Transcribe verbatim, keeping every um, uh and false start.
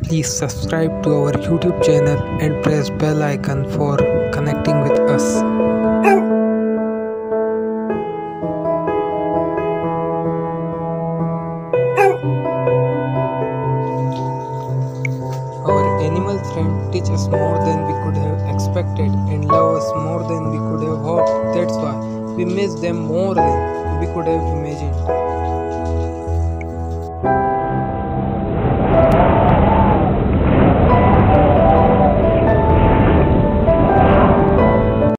Please subscribe to our YouTube channel and press bell icon for connecting with us. Our animal friend teach us more than we could have expected and love us more than we could have hoped. That's why we miss them more than we could have imagined.